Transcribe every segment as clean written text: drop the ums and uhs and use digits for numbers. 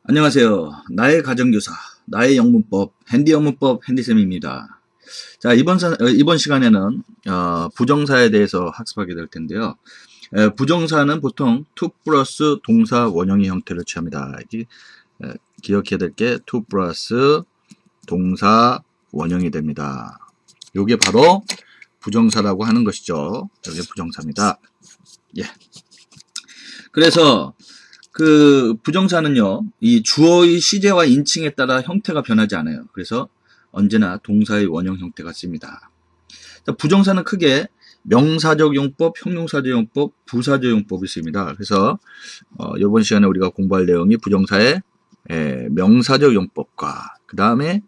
안녕하세요. 나의 가정교사, 나의 영문법, 핸디 영문법 핸디쌤입니다. 자, 이번 시간에는 부정사에 대해서 학습하게 될 텐데요. 부정사는 보통 to 플러스 동사 원형의 형태를 취합니다. 기억해야 될 게 to 플러스 동사 원형이 됩니다. 요게 바로 부정사라고 하는 것이죠. 이게 부정사입니다. 예. 그래서 그 부정사는요, 이 주어의 시제와 인칭에 따라 형태가 변하지 않아요. 그래서 언제나 동사의 원형 형태가 씁니다. 부정사는 크게 명사적 용법, 형용사적 용법, 부사적 용법이 있습니다. 그래서 이번 시간에 우리가 공부할 내용이 부정사의 명사적 용법과 그 다음에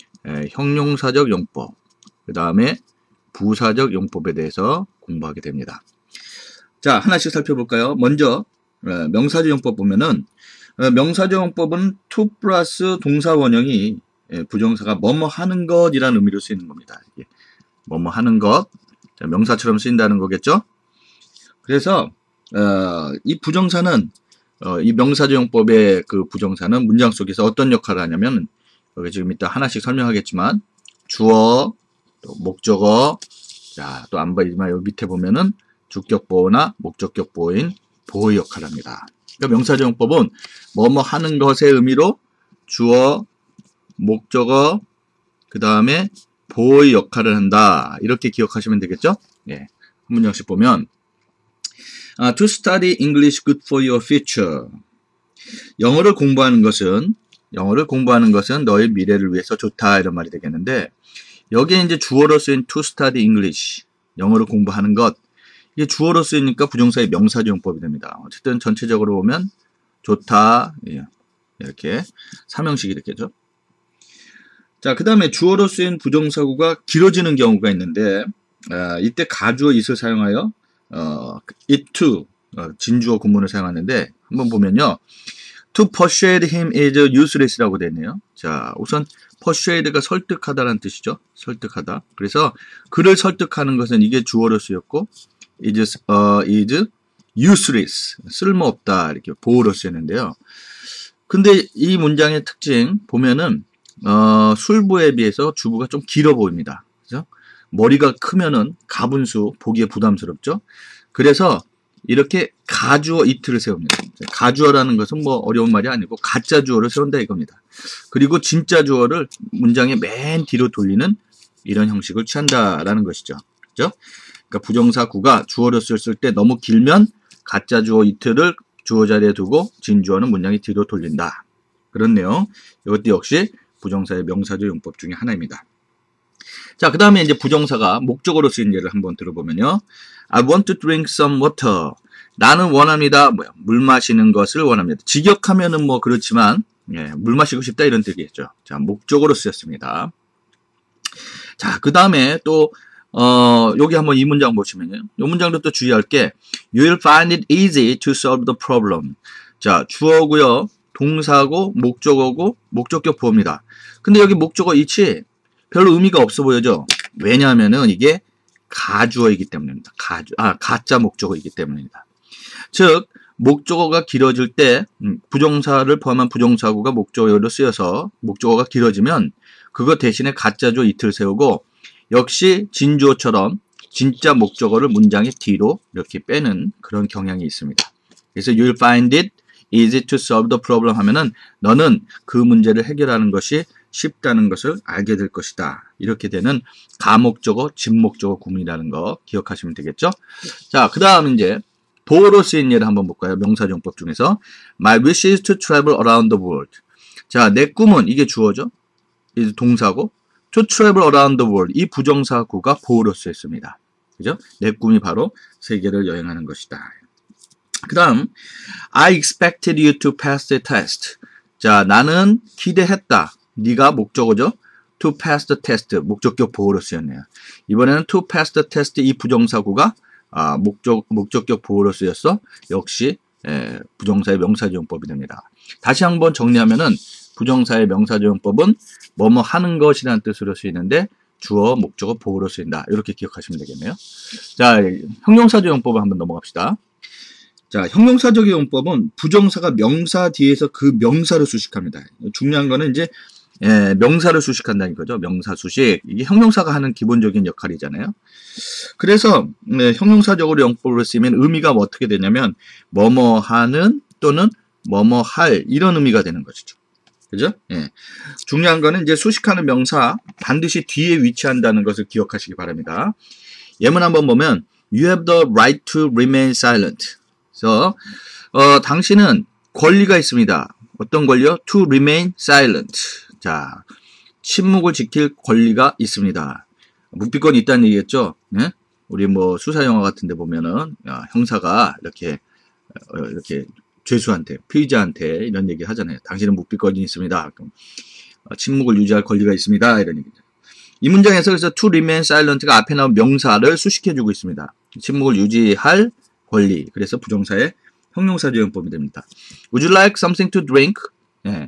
형용사적 용법, 그 다음에 부사적 용법에 대해서 공부하게 됩니다. 자, 하나씩 살펴볼까요? 먼저 명사적 용법 보면은 명사적 용법은 to 플러스 동사 원형이 부정사가 뭐뭐 하는 것이라는 의미로 쓰이는 겁니다. 뭐뭐 하는 것, 명사처럼 쓰인다는 거겠죠? 그래서 이 부정사는 이 명사적 용법의 그 부정사는 문장 속에서 어떤 역할을 하냐면 여기 지금 이따 하나씩 설명하겠지만 주어, 또 목적어, 자, 또 안 보이지만 여기 밑에 보면은 주격 보호나 목적격 보호인 보호 역할을 합니다. 그러니까 명사적 용법은 뭐뭐 하는 것의 의미로 주어, 목적어, 그 다음에 보호의 역할을 한다. 이렇게 기억하시면 되겠죠? 예. 한 문장씩 보면 To study English good for your future. 영어를 공부하는 것은 너의 미래를 위해서 좋다. 이런 말이 되겠는데 여기에 이제 주어로 쓰인 to study English. 영어를 공부하는 것. 이게 주어로 쓰이니까 부정사의 명사적 용법이 됩니다. 어쨌든 전체적으로 보면 좋다, 이렇게 삼형식이 되겠죠. 자, 그 다음에 주어로 쓰인 부정사구가 길어지는 경우가 있는데 이때 가주어 it을 사용하여 it to 진주어 구문을 사용하는데 한번 보면요. To persuade him is useless라고 되어 있네요. 자, 우선 persuade가 설득하다라는 뜻이죠. 설득하다. 그래서 그를 설득하는 것은 이게 주어로 쓰였고 is useless, 쓸모없다 이렇게 보호로 쓰였는데요. 근데 이 문장의 특징 보면은 술부에 비해서 주부가 좀 길어 보입니다. 그죠? 머리가 크면은 가분수 보기에 부담스럽죠. 그래서 이렇게 가주어 it를 세웁니다. 가주어라는 것은 뭐 어려운 말이 아니고 가짜 주어를 세운다 이겁니다. 그리고 진짜 주어를 문장의 맨 뒤로 돌리는 이런 형식을 취한다라는 것이죠. 그죠? 그러니까 부정사구가 주어로 쓰였을 때 너무 길면 가짜 주어 it를 주어 자리에 두고 진주어는 문장이 뒤로 돌린다. 그런 내용. 이것도 역시 부정사의 명사적 용법 중에 하나입니다. 자, 그 다음에 이제 부정사가 목적어로 쓰인 예를 한번 들어보면요. I want to drink some water. 나는 원합니다. 물 마시는 것을 원합니다. 직역하면은 뭐 그렇지만 물 마시고 싶다 이런 뜻이겠죠. 자, 목적어로 쓰였습니다. 자, 그 다음에 또 여기 한번 이 문장 보시면요. 이 문장도 또 주의할 게 You will find it easy to solve the problem. 자, 주어고요. 동사고 목적어고 목적격 보호입니다. 근데 여기 목적어 it이 별로 의미가 없어 보여죠. 왜냐하면은 이게 가주어이기 때문입니다. 가짜 목적어이기 때문입니다. 즉 목적어가 길어질 때 부정사를 포함한 부정사구가 목적어로 쓰여서 목적어가 길어지면 그거 대신에 가짜 주어 it를 세우고 역시 진주어처럼 진짜 목적어를 문장의 뒤로 이렇게 빼는 그런 경향이 있습니다. 그래서 you'll find it easy to solve the problem 하면은 너는 그 문제를 해결하는 것이 쉽다는 것을 알게 될 것이다. 이렇게 되는 가목적어, 진목적어 구문이라는 거 기억하시면 되겠죠? 자, 그 다음 이제 보호로 쓰인 예를 한번 볼까요? 명사용법 중에서 My wish is to travel around the world. 자, 내 꿈은 이게 주어죠? 이게 동사고 to travel around the world. 이 부정사구가 보호로 쓰였습니다. 그죠? 내 꿈이 바로 세계를 여행하는 것이다. 그 다음, I expected you to pass the test. 자, 나는 기대했다. 네가 목적어죠? To pass the test. 목적격 보호로 쓰였네요. 이번에는 to pass the test 이 부정사구가 목적격 보호로 쓰였어. 역시 부정사의 명사지용법이 됩니다. 다시 한번 정리하면은 부정사의 명사지용법은 뭐뭐 하는 것이라는 뜻으로 쓰이는데 주어, 목적어, 보호로 쓰인다. 이렇게 기억하시면 되겠네요. 자, 형용사지용법을 한번 넘어갑시다. 자, 형용사적의 용법은 부정사가 명사 뒤에서 그 명사를 수식합니다. 중요한 거는 이제 명사를 수식한다는 거죠. 명사 수식. 이게 형용사가 하는 기본적인 역할이잖아요. 그래서 형용사적으로 용법으로 쓰이면 의미가 어떻게 되냐면 뭐뭐 하는 또는 뭐뭐 할 이런 의미가 되는 것이죠. 그죠? 예. 중요한 거는 이제 수식하는 명사 반드시 뒤에 위치한다는 것을 기억하시기 바랍니다. 예문 한번 보면 You have the right to remain silent. 그래서 당신은 권리가 있습니다. 어떤 권리요? To remain silent. 자, 침묵을 지킬 권리가 있습니다. 묵비권이 있다는 얘기겠죠? 네? 우리 뭐 수사 영화 같은 데 보면은 형사가 이렇게 죄수한테, 피의자한테 이런 얘기 하잖아요. 당신은 묵비권이 있습니다. 침묵을 유지할 권리가 있습니다. 이런 얘기죠. 이 문장에서 그래서 to remain silent가 앞에 나온 명사를 수식해주고 있습니다. 침묵을 유지할 권리. 그래서 부정사의 형용사적 용법이 됩니다. Would you like something to drink? 네.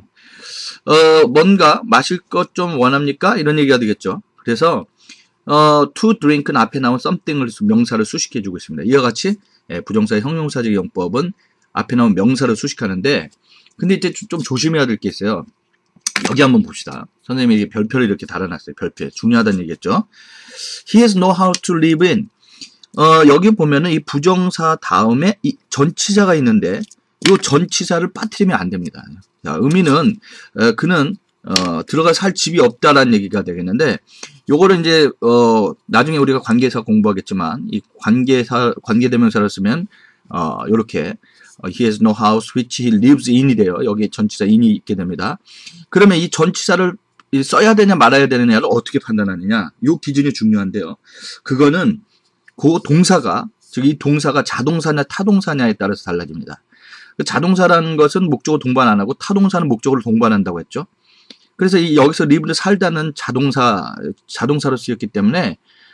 뭔가 마실 것 좀 원합니까? 이런 얘기가 되겠죠. 그래서 to drink는 앞에 나온 something을 명사를 수식해주고 있습니다. 이와 같이 부정사의 형용사적 용법은 앞에 나온 명사를 수식하는데 근데 이제 좀 조심해야 될 게 있어요. 여기 한번 봅시다. 선생님이 이게 별표를 이렇게 달아놨어요. 별표. 중요하다는 얘기겠죠. He has no house to live in. 여기 보면은 이 부정사 다음에 이 전치사가 있는데 이 전치사를 빠뜨리면 안 됩니다. 자, 의미는 그는 들어가 살 집이 없다라는 얘기가 되겠는데 요거를 이제 나중에 우리가 관계사 공부하겠지만 이 관계대명사를 쓰면 요렇게 he has no house which he lives in이래요. 여기 전치사 in이 있게 됩니다. 그러면 이 전치사를 써야 되냐 말아야 되느냐를 어떻게 판단하느냐 요 기준이 중요한데요. 그거는 그 동사가 즉 이 동사가 자동사냐 타동사냐에 따라서 달라집니다. 자동사라는 것은 목적어 동반 안 하고 타동사는 목적어를 동반한다고 했죠. 그래서 여기서 live를 살다는 자동사로 쓰였기 때문에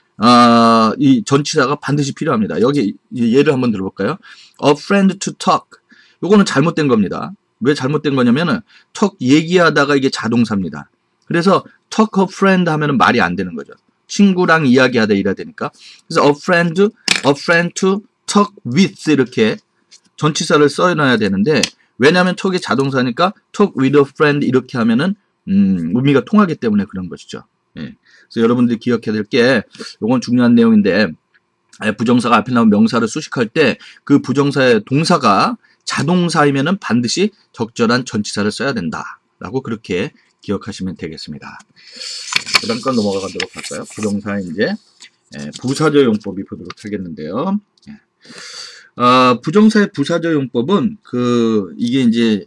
이 전치사가 반드시 필요합니다. 여기 예를 한번 들어볼까요? A friend to talk. 요거는 잘못된 겁니다. 왜 잘못된 거냐면은 talk 얘기하다가 이게 자동사입니다. 그래서 talk a friend 하면은 말이 안 되는 거죠. 친구랑 이야기하다 이래야 되니까. 그래서 a friend to talk with 이렇게 전치사를 써놔야 되는데 왜냐하면 talk이 자동사니까 talk with a friend 이렇게 하면은 의미가 통하기 때문에 그런 것이죠. 예. 그래서 여러분들이 기억해야 될 게 이건 중요한 내용인데 부정사가 앞에 나온 명사를 수식할 때 그 부정사의 동사가 자동사이면은 반드시 적절한 전치사를 써야 된다라고 그렇게 기억하시면 되겠습니다. 그 다음 건 넘어가도록 할까요? 부정사의 이제 부사적 용법이 보도록 하겠는데요. 부정사의 부사적 용법은 이게 이제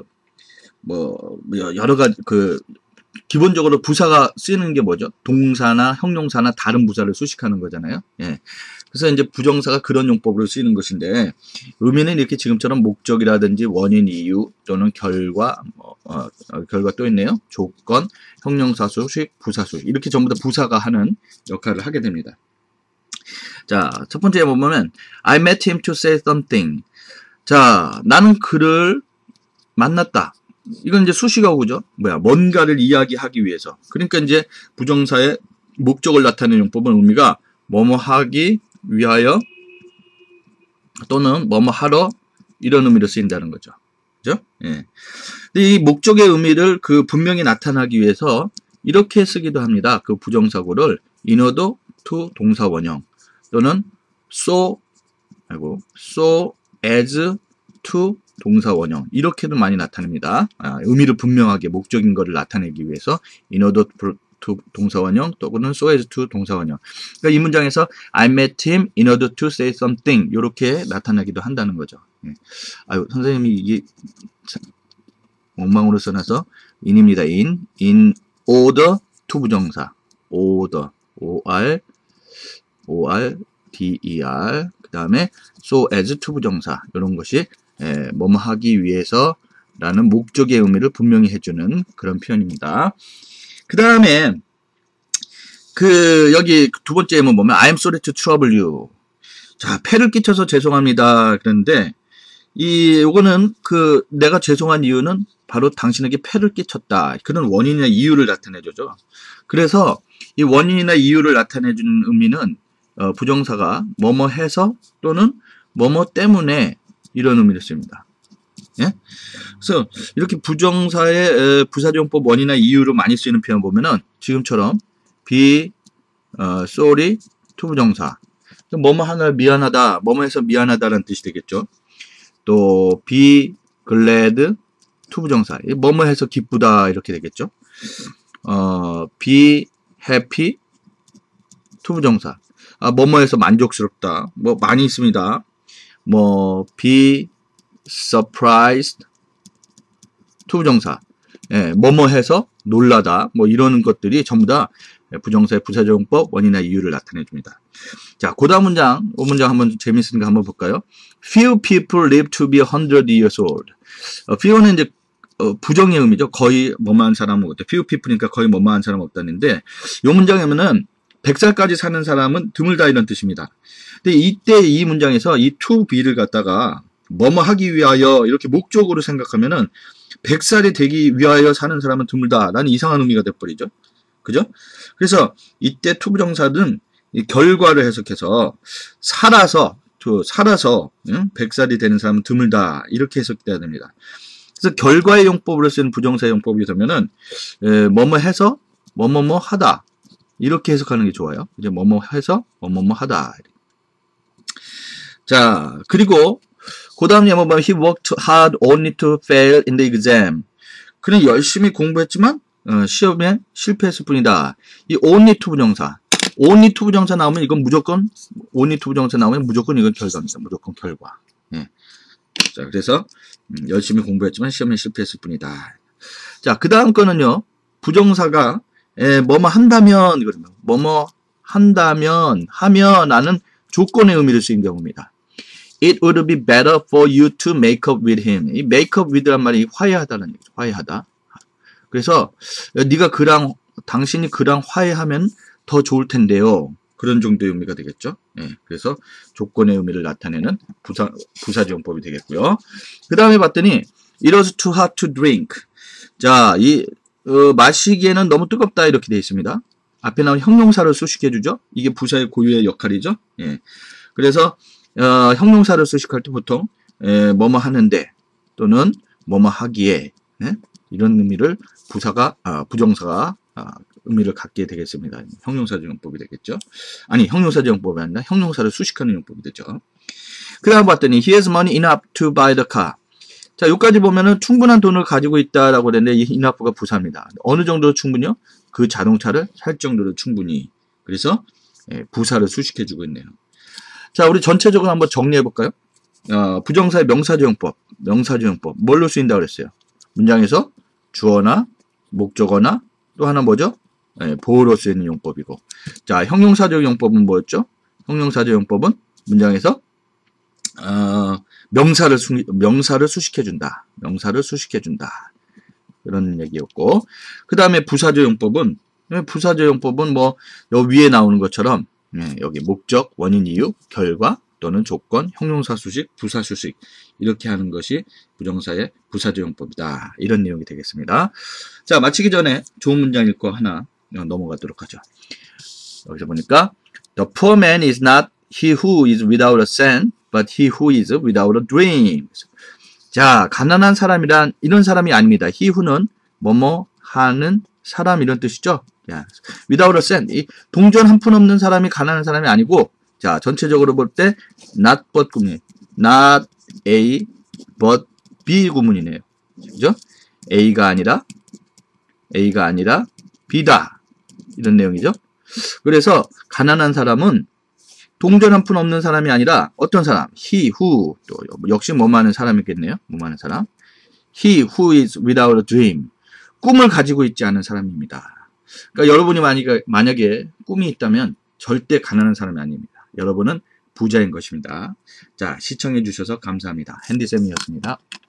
여러 가지 기본적으로 부사가 쓰이는 게 뭐죠? 동사나 형용사나 다른 부사를 수식하는 거잖아요. 예. 그래서 이제 부정사가 그런 용법으로 쓰이는 것인데 의미는 이렇게 지금처럼 목적이라든지 원인, 이유 또는 결과, 결과 또 있네요. 조건, 형용사 수식, 부사 수식 이렇게 전부 다 부사가 하는 역할을 하게 됩니다. 자, 첫 번째 보면 I met him to say something. 자, 나는 그를 만났다. 이건 이제 수식어구죠. 뭔가를 이야기하기 위해서. 그러니까 이제 부정사의 목적을 나타내는 용법은 의미가 뭐뭐 하기 위하여 또는 뭐뭐 하러 이런 의미로 쓰인다는 거죠. 그죠? 예. 근데 이 목적의 의미를 분명히 나타나기 위해서 이렇게 쓰기도 합니다. 그 부정사구를 in order to 동사 원형 또는 so as to 동사 원형 이렇게도 많이 나타냅니다. 의미를 분명하게 목적인 것을 나타내기 위해서 in order to 동사 원형 또는 so as to 동사 원형. 그러니까 이 문장에서 I met him in order to say something 이렇게 나타나기도 한다는 거죠. 예. 아유 선생님이 이게 엉망으로 써놔서 in입니다. in order to 부정사 order O-R-D-E-R 그 다음에 so as to 부정사 이런 것이 뭐뭐 하기 위해서 라는 목적의 의미를 분명히 해주는 그런 표현입니다. 그 다음에 여기 두 번째 예문 보면 I'm sorry to trouble you. 자, 폐를 끼쳐서 죄송합니다. 그런데 요거는 내가 죄송한 이유는 바로 당신에게 폐를 끼쳤다. 그런 원인이나 이유를 나타내주죠. 그래서 이 원인이나 이유를 나타내주는 의미는 부정사가 뭐뭐 해서 또는 뭐뭐 때문에 이런 의미로 씁니다. 예? 그래서 이렇게 부정사의 부사조용법 원이나 이유로 많이 쓰이는 표현 보면은 지금처럼 be sorry to 부정사. 뭐뭐 하느라 미안하다, 뭐뭐 해서 미안하다라는 뜻이 되겠죠. 또 be glad to 부정사. 뭐뭐 해서 기쁘다 이렇게 되겠죠. be happy to 부정사. 뭐뭐 해서 만족스럽다. 뭐 많이 있습니다. 뭐 be surprised to 부정사. 예, 뭐뭐 해서 놀라다. 뭐 이런 것들이 전부 다 부정사의 부사조용법 원인이나 이유를 나타내 줍니다. 자, 그 다음 문장, 이 문장 한번 재밌으니까 한번 볼까요? Few people live to be 100 years old. few는 이제 부정의 의미죠. 거의 뭐뭐한 사람은 없다. few people니까 거의 뭐뭐한 사람은 없다는데 이 문장에는 100살까지 사는 사람은 드물다 이런 뜻입니다. 근데 이때 이 문장에서 이 to be를 갖다가 뭐뭐 하기 위하여 이렇게 목적으로 생각하면은 100살이 되기 위하여 사는 사람은 드물다라는 이상한 의미가 돼버리죠. 그죠? 그래서 이때 to 부정사는 이 결과를 해석해서 살아서 100살이 되는 사람은 드물다 이렇게 해석돼야 됩니다. 그래서 결과의 용법으로 쓰는 부정사의 용법이 되면은 뭐뭐 해서 뭐뭐뭐 하다 이렇게 해석하는 게 좋아요. 이제 뭐뭐 해서 뭐뭐뭐 하다. 자, 그리고 그 다음 예문 보면 he worked hard only to fail in the exam. 그는 열심히 공부했지만 시험에 실패했을 뿐이다. 이 only to 부정사. only to 부정사 나오면 이건 무조건 only to 부정사 나오면 무조건 이건 결과입니다. 무조건 결과. 예. 자, 그래서 열심히 공부했지만 시험에 실패했을 뿐이다. 자, 그 다음 거는요. 부정사가 뭐뭐 한다면 이거든요. 뭐뭐 한다면 하면라는 조건의 의미를 쓰인 경우입니다. It would be better for you to make up with him. 이 make up with란 말이 화해하다는 얘기죠. 화해하다. 그래서 네가 당신이 그랑 화해하면 더 좋을 텐데요. 그런 정도의 의미가 되겠죠. 예, 그래서 조건의 의미를 나타내는 부사지용법이 되겠고요. 그 다음에 봤더니 it was too hot to drink. 자, 마시기에는 너무 뜨겁다 이렇게 되어 있습니다. 앞에 나온 형용사를 수식해주죠. 이게 부사의 고유의 역할이죠. 예, 그래서 형용사를 수식할 때 보통 뭐뭐 하는데 또는 뭐뭐 하기에 이런 의미를 부정사가 의미를 갖게 되겠습니다. 형용사지용법이 되겠죠. 아니, 형용사지용법이 아니라 형용사를 수식하는 용법이 되죠. 그 다음 봤더니 he has money enough to buy the car. 자, 여기까지 보면은 충분한 돈을 가지고 있다라고 되는데 이 enough가 부사입니다. 어느 정도로 충분히요? 그 자동차를 살 정도로 충분히. 그래서 부사를 수식해주고 있네요. 자, 우리 전체적으로 한번 정리해볼까요? 부정사의 명사조용법. 뭘로 쓰인다고 그랬어요? 문장에서 주어나 목적어나 또 하나 뭐죠? 보어로 쓰이는 용법이고. 자, 형용사적 용법은 뭐였죠? 형용사적 용법은 문장에서 명사를 수식해준다. 이런 얘기였고. 그 다음에 부사적 용법은 뭐 여기 위에 나오는 것처럼 여기 목적, 원인, 이유, 결과 또는 조건, 형용사 수식, 부사 수식 이렇게 하는 것이 부정사의 부사적 용법이다. 이런 내용이 되겠습니다. 자, 마치기 전에 좋은 문장 읽고 하나 넘어가도록 하죠. 여기서 보니까 The poor man is not he who is without a cent, but he who is without a dream. 자, 가난한 사람이란 이런 사람이 아닙니다. he who는 뭐뭐 하는 사람 이런 뜻이죠. 자, without a cent. 이 동전 한 푼 없는 사람이 가난한 사람이 아니고, 자, 전체적으로 볼 때 not but 구문, not A but B 구문이네요. 그죠? A가 아니라 B다. 이런 내용이죠. 그래서 가난한 사람은 동전 한 푼 없는 사람이 아니라 어떤 사람? he who, 또 역시 뭐뭐 하는 사람이겠네요. 뭐뭐 하는 사람. he who is without a dream. 꿈을 가지고 있지 않은 사람입니다. 그러니까 여러분이 만약에 꿈이 있다면 절대 가난한 사람이 아닙니다. 여러분은 부자인 것입니다. 자, 시청해 주셔서 감사합니다. 핸디쌤이었습니다.